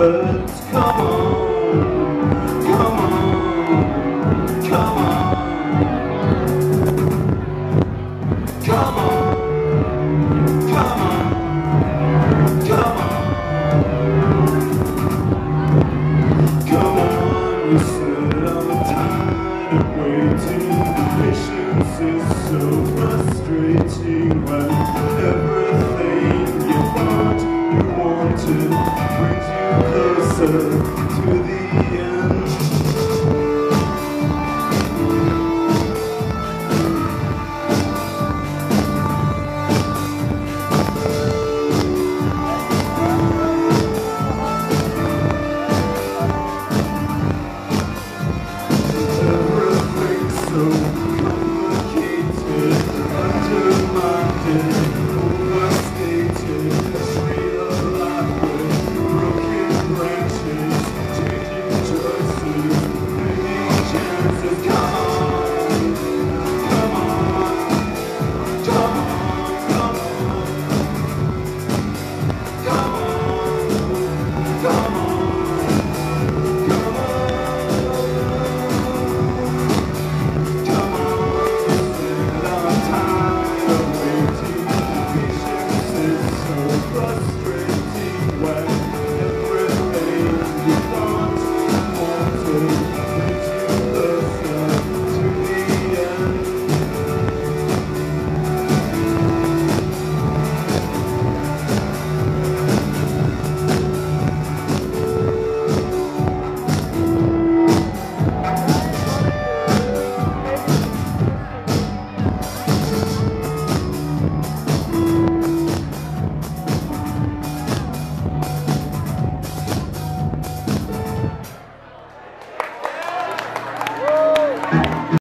But come on, come on, come on, come on, come on, come on, come on. You said I'm tired of waiting. Patience is so frustrating when everything you thought you wanted brings you closer to the end. Everything's so complicated, undermined, overstated. Real life with broken branches, changing choices, taking chances. Come on, come on, come on, come on, come on, come on.